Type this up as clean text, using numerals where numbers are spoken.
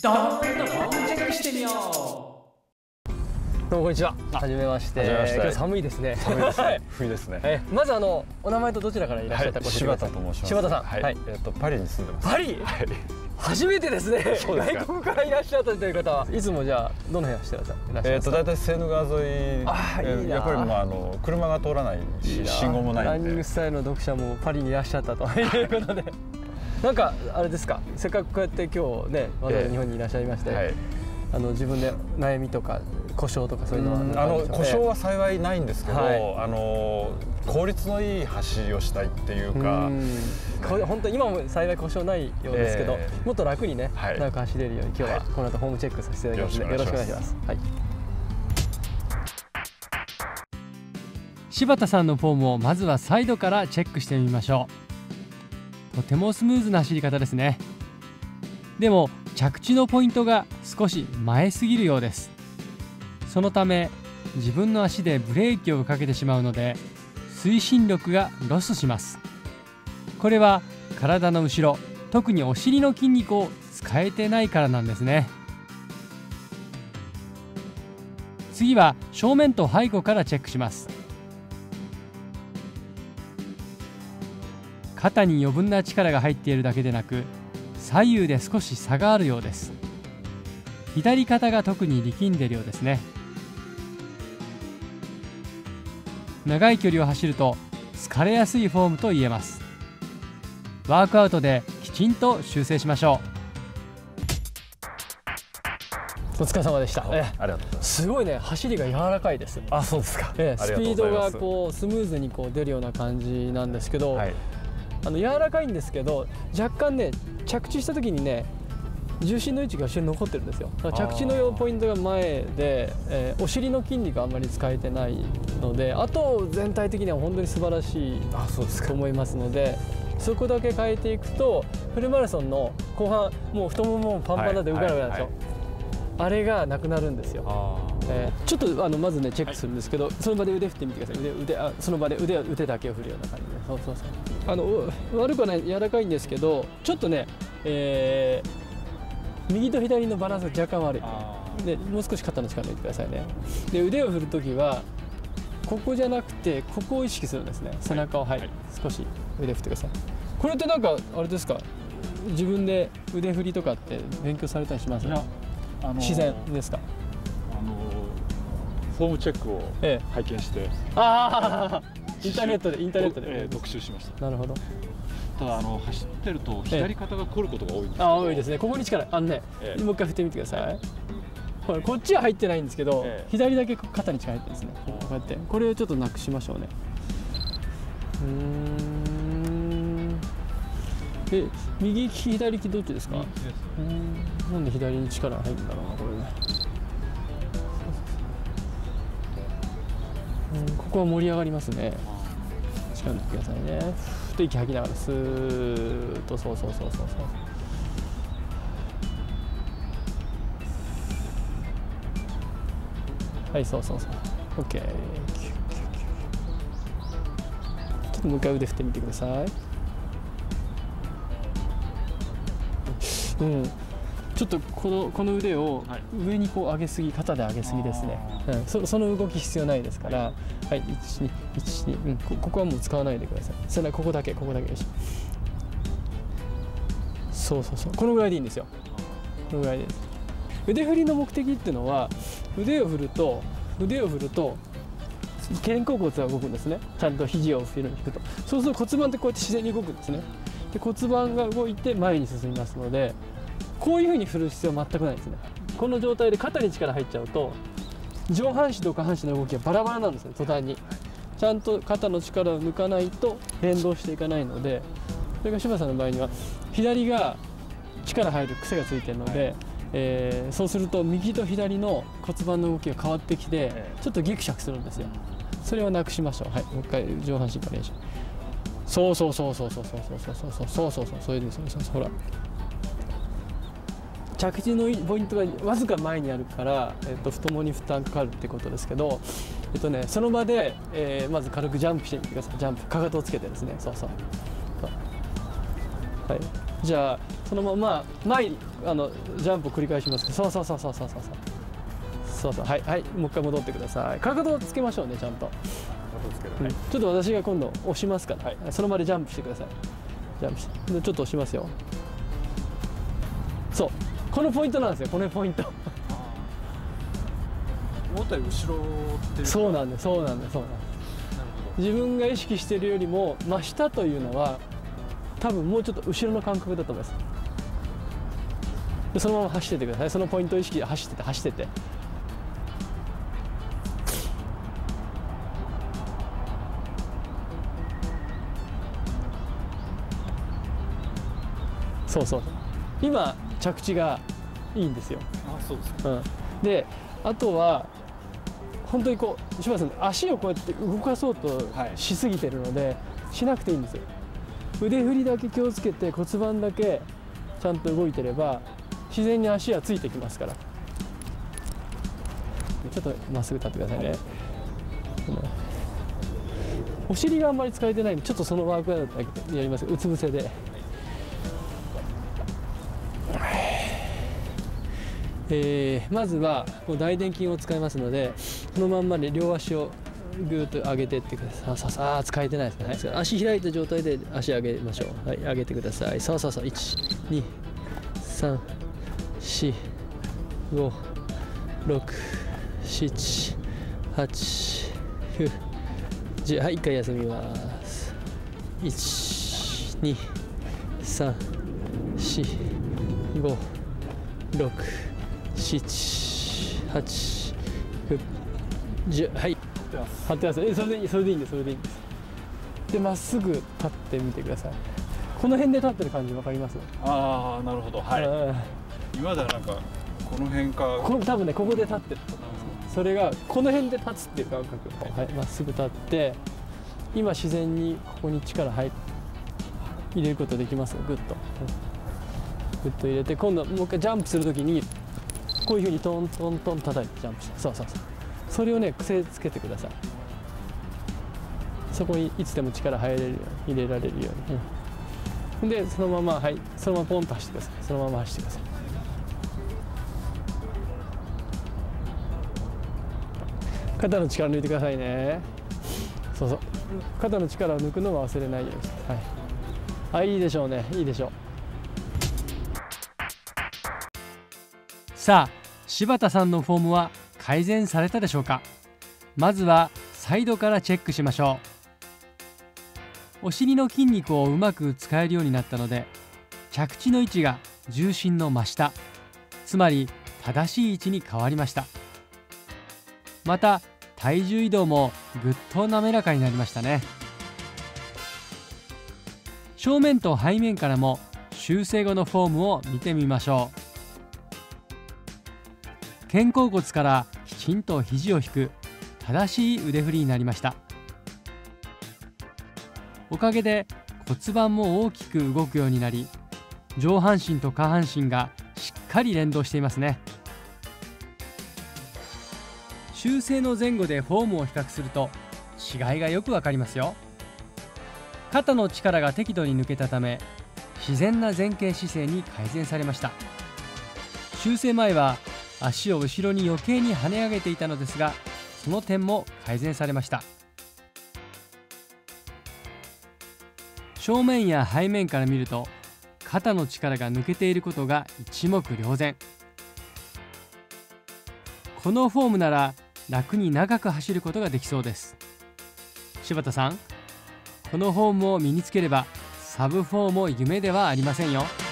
ドーンとホームチェックしてみよう。 どうもこんにちは。はじめまして。今日寒いですね。 寒いですね。冬ですね。 まずお名前とどちらからいらっしゃったか。 柴田と申します。 柴田さん。 はい。パリに住んでます。 パリ。はい。初めてですね。外国からいらっしゃったという方は、いつもじゃあどの部屋してらっしゃるんですか。 だいたいセーヌ川沿い。やっぱり車が通らないし、信号もないんで。 ランニングスタイルの読者もパリにいらっしゃったということで。なんかあれですか。せっかくこうやって今日ね、わざわざ日本にいらっしゃいまして。自分で悩みとか故障とかそういうのは故障は幸いないんですけど、効率のいい走りをしたいっていうか、 本当に今も幸い故障ないようですけど、もっと楽にね長く走れるように今日はこの後ホームチェックさせていただきますのでよろしくお願いします。 柴田さんのフォームをまずはサイドからチェックしてみましょう。とてもスムーズな走り方ですね。でも着地のポイントが少し前すぎるようです。そのため自分の足でブレーキをかけてしまうので推進力がロスします。これは体の後ろ、特にお尻の筋肉を使えてないからなんですね。次は正面と背後からチェックします。肩に余分な力が入っているだけでなく左右で少し差があるようです。左肩が特に力んでいるようですね。長い距離を走ると疲れやすいフォームと言えます。ワークアウトできちんと修正しましょう。お疲れ様でした。 ありがとうございます。 すごいね、走りが柔らかいです。 あ、そうですか。 スピードがこうスムーズにこう出るような感じなんですけど、柔らかいんですけど若干ね着地した時にね重心の位置が後ろに残ってるんですよ。だから着地のポイントが前で、お尻の筋肉があんまり使えてないので、あと全体的には本当に素晴らしいと思いますので、そこだけ変えていくとフルマラソンの後半もう太もももパンパンだって動かなくなるでしょ。あれがなくなるんですよ。ちょっとまずねチェックするんですけど、その場で腕振ってみてください。その場で腕だけを振るような感じで、悪くはない、柔らかいんですけどちょっとね、右と左のバランスが若干悪いで、もう少し肩の力抜いてくださいね。で腕を振るときはここじゃなくてここを意識するんですね。背中を少し腕振ってください。これってなんかあれですか、自分で腕振りとかって勉強されたりします？自然ですか？ フォームチェックを拝見して、 インターネットで読習しました。 なるほど。 ただ走ってると左肩が凝ることが多いんですけど。 多いですね。ここに力もう一回振ってみてください。これこっちは入ってないんですけど、左だけ肩に力入ってるんですね。こうやってこれをちょっとなくしましょうね。右利き左利きどっちですか？なんで左に力が入るんだろうな、これね。ここは盛り上がりますね。力抜いてくださいね。ふっと息吐きながらスーッと、そう。はい、そう。OK。ちょっともう一回腕振ってみてください。ちょっとこの腕を上にこう上げすぎ、肩で上げすぎですね。その動き必要ないですから、はい、12、ここはもう使わないでください。背中ここだけよし。そう、このぐらいでいいんですよ。このぐらいです。腕振りの目的っていうのは、腕を振ると肩甲骨が動くんですね。ちゃんと肘を振ると、そうすると骨盤ってこうやって自然に動くんですね。で骨盤が動いて前に進みますので、こういうふうに振る必要は全くないですね。この状態で肩に力入っちゃうと上半身と下半身の動きがバラバラなんですね。途端にちゃんと肩の力を抜かないと連動していかないので、それが柴田さんの場合には左が力入る癖がついているので、そうすると右と左の骨盤の動きが変わってきてちょっとギクシャクするんですよ。それをなくしましょう。はい、もう一回上半身から練習。そう、それです。ほら、着地のポイントがわずか前にあるから、太ももに負担かかるってことですけど、その場で、まず軽くジャンプしてみてください。ジャンプ、かかとをつけてですね。そう。はい、 じゃあそのまま前にジャンプを繰り返しますけど、そうそうそうそうそうそうそうそう、はいはい、もう一回戻ってください。かかとをつけましょうね、ちゃんと。ちょっと私が今度押しますから、はい、その場でジャンプしてください。ジャンプしてでちょっと押しますよ。そう、このポイントなんですよ、このポイント。 思ったより後ろっていうか、 そうなんです、そうなんです、そうなんです。自分が意識しているよりも真下というのは多分もうちょっと後ろの感覚だと思います。でそのまま走っててください。そのポイントを意識で走ってて走ってて、そうそう、今着地がいいんですよ。 あ、そうですか。 であとは本当にこう柴田さん、足をこうやって動かそうとしすぎてるので、しなくていいんですよ。腕振りだけ気をつけて、骨盤だけちゃんと動いてれば自然に足はついてきますから。ちょっとまっすぐ立ってくださいね。お尻があんまり使えてないんで、ちょっとそのワークアウトだけやります。うつ伏せで。まずはこう大臀筋を使いますので、このまんまで両足をぐーっと上げていってください。さあ使えてないですね。足開いた状態で足上げましょう。はい、上げてください。そうそうそう、1、2、3、4、5、6、7、8、9、10。はい、1回休みます。1、2、3、4、5、6、7、8、9、10。はい、張ってます。それでいい、それでいいんです、それでいいんです。でまっすぐ立ってみてください。この辺で立ってる感じ分かります？ ああ、なるほど。はい。今ではなんかこの辺か、 多分ね、ここで立ってると思います。それがこの辺で立つっていう感覚。はい、まっすぐ立って、今自然にここに力入れることできます。グッとグッと入れて、今度もう一回ジャンプするときにこういうふうにトントントン叩いてジャンプして、そうそうそう、それをね癖つけてください。そこにいつでも力入れるように、入れられるように、でそのまま、はい、そのままポンと走ってください。そのまま走ってください。肩の力抜いてくださいね。そうそう、肩の力を抜くのは忘れないようにして、はい、いいでしょうね、いいでしょう。 さあ、柴田さんのフォームは改善されたでしょうか。まずはサイドからチェックしましょう。お尻の筋肉をうまく使えるようになったので、着地の位置が重心の真下、つまり正しい位置に変わりました。また体重移動もぐっと滑らかになりましたね。正面と背面からも修正後のフォームを見てみましょう。肩甲骨からきちんと肘を引く正しい腕振りになりました。おかげで骨盤も大きく動くようになり、上半身と下半身がしっかり連動していますね。修正の前後でフォームを比較すると違いがよくわかりますよ。肩の力が適度に抜けたため、自然な前傾姿勢に改善されました。修正前は足を後ろに余計に跳ね上げていたのですが、その点も改善されました。正面や背面から見ると肩の力が抜けていることが一目瞭然。このフォームなら楽に長く走ることができそうです。柴田さん、このフォームを身につければサブ4も夢ではありませんよ。